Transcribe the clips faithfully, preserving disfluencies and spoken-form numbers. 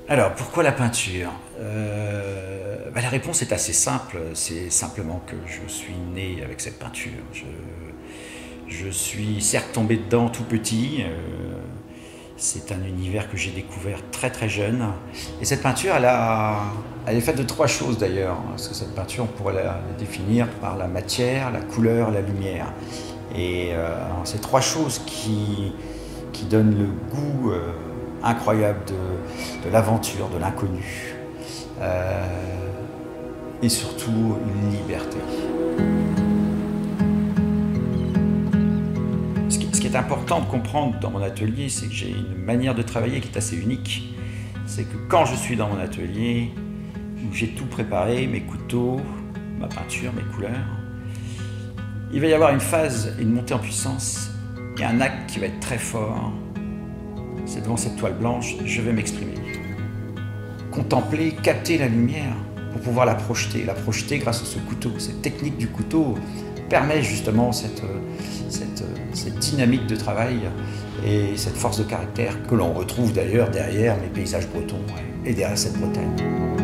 Alors, pourquoi la peinture? euh, bah, La réponse est assez simple. C'est simplement que je suis né avec cette peinture. Je, je suis certes tombé dedans tout petit. euh, c'est un univers que j'ai découvert très très jeune. Et cette peinture, elle, a, elle est faite de trois choses d'ailleurs. Parce que cette peinture, on pourrait la, la définir par la matière, la couleur, la lumière. Et euh, ces trois choses qui, qui donnent le goût euh, incroyable de, de l'aventure, de l'inconnu. Euh, et surtout une liberté. Ce qui, ce qui est important de comprendre dans mon atelier, c'est que j'ai une manière de travailler qui est assez unique. C'est que quand je suis dans mon atelier, où j'ai tout préparé, mes couteaux, ma peinture, mes couleurs, il va y avoir une phase, une montée en puissance, et un acte qui va être très fort. C'est devant cette toile blanche, je vais m'exprimer. Contempler, capter la lumière pour pouvoir la projeter, la projeter grâce à ce couteau. Cette technique du couteau permet justement cette, cette, cette dynamique de travail et cette force de caractère que l'on retrouve d'ailleurs derrière mes paysages bretons et derrière cette Bretagne.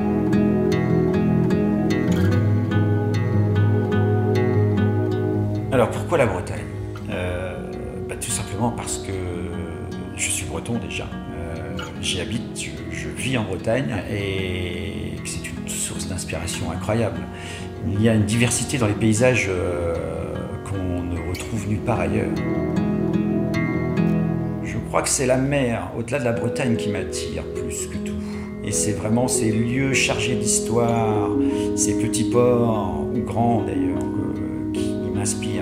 Alors pourquoi la Bretagne? euh, bah, Tout simplement parce que je suis breton déjà. Euh, J'y habite, je, je vis en Bretagne et c'est une source d'inspiration incroyable. Il y a une diversité dans les paysages euh, qu'on ne retrouve nulle part ailleurs. Je crois que c'est la mer, au-delà de la Bretagne, qui m'attire plus que tout. Et c'est vraiment ces lieux chargés d'histoire, ces petits ports, ou grands d'ailleurs, que, qui m'inspirent.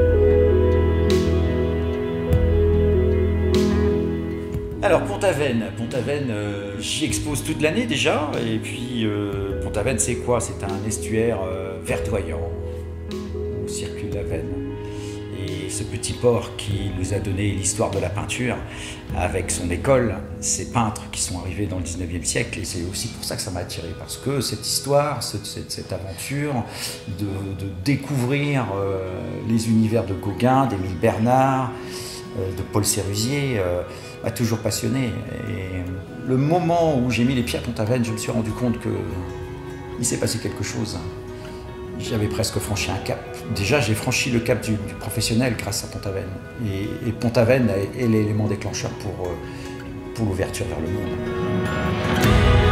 Alors Pont-Aven, Pont-Aven, euh, j'y expose toute l'année déjà, et puis euh, Pont-Aven c'est quoi? C'est un estuaire euh, verdoyant où circule la Veine. Et ce petit port qui nous a donné l'histoire de la peinture, avec son école, ces peintres qui sont arrivés dans le dix-neuvième siècle, et c'est aussi pour ça que ça m'a attiré, parce que cette histoire, cette, cette, cette aventure de, de découvrir euh, les univers de Gauguin, d'Émile Bernard, euh, de Paul Sérusier, euh, m'a toujours passionné. Et le moment où j'ai mis les pieds à Pont-Aven, je me suis rendu compte qu'il s'est passé quelque chose. J'avais presque franchi un cap. Déjà, j'ai franchi le cap du, du professionnel grâce à Pont-Aven. Et, et Pont-Aven est, est l'élément déclencheur pour, pour l'ouverture vers le monde.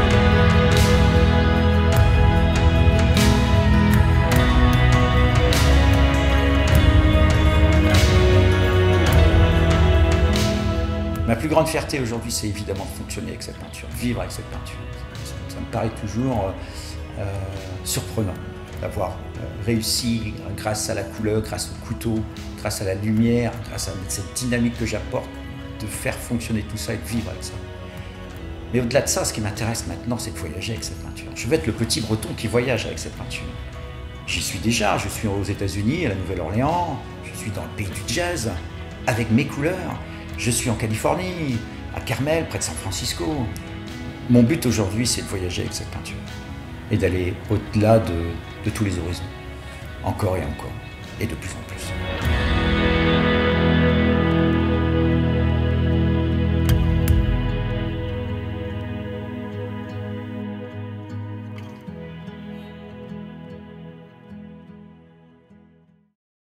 Ma plus grande fierté aujourd'hui, c'est évidemment de fonctionner avec cette peinture, vivre avec cette peinture. Ça me paraît toujours euh, surprenant d'avoir euh, réussi, grâce à la couleur, grâce au couteau, grâce à la lumière, grâce à cette dynamique que j'apporte, de faire fonctionner tout ça et de vivre avec ça. Mais au-delà de ça, ce qui m'intéresse maintenant, c'est de voyager avec cette peinture. Je veux être le petit breton qui voyage avec cette peinture. J'y suis déjà, je suis aux États-Unis, à la Nouvelle-Orléans, je suis dans le pays du jazz, avec mes couleurs. Je suis en Californie, à Carmel, près de San Francisco. Mon but aujourd'hui, c'est de voyager avec cette peinture et d'aller au-delà de, de tous les horizons, encore et encore, et de plus en plus.